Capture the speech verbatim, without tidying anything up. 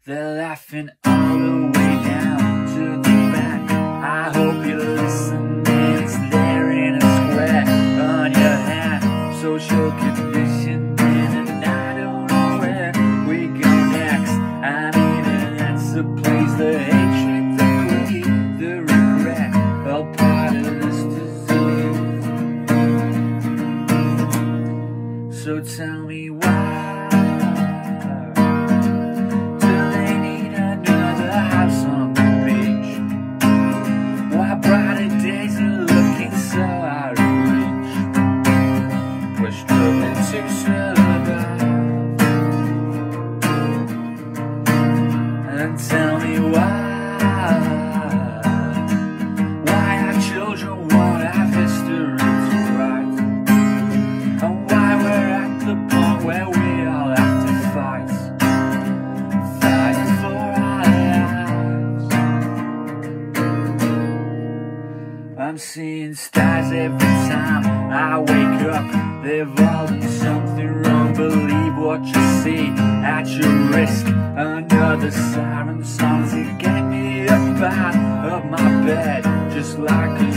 They're laughing all the way down to the back. I hope you listen, it's there in a square on your hand. Social conditioning, and I don't know where we go next. I mean, and that's the place, the hatred, the greed, the regret, all part of this disease. So tell me why and tell me why, why our children won't have history to write, and why we're at the point where we all have to fight, fight for our lives. I'm seeing stars every time I wake up. They've all done something wrong, believe what you see at your risk. Another siren song to get me up out of my bed, just like a